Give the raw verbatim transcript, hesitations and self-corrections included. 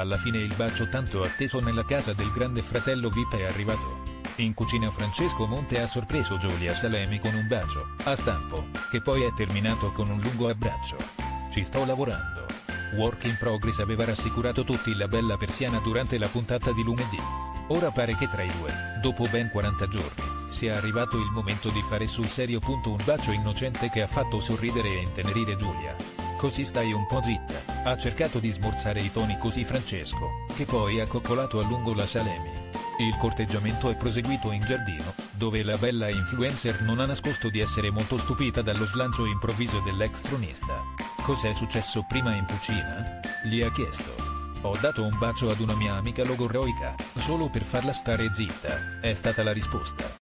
Alla fine il bacio tanto atteso nella casa del grande fratello V I P è arrivato. In cucina Francesco Monte ha sorpreso Giulia Salemi con un bacio, a stampo, che poi è terminato con un lungo abbraccio. Ci sto lavorando. Work in progress aveva rassicurato tutti la bella persiana durante la puntata di lunedì. Ora pare che tra i due, dopo ben quaranta giorni, sia arrivato il momento di fare sul serio. Un bacio innocente che ha fatto sorridere e intenerire Giulia. Così stai un po' zitta, ha cercato di smorzare i toni così Francesco, che poi ha coccolato a lungo la Salemi. Il corteggiamento è proseguito in giardino, dove la bella influencer non ha nascosto di essere molto stupita dallo slancio improvviso dell'ex tronista. Cos'è successo prima in cucina? Gli ha chiesto. Ho dato un bacio ad una mia amica logorroica, solo per farla stare zitta, è stata la risposta.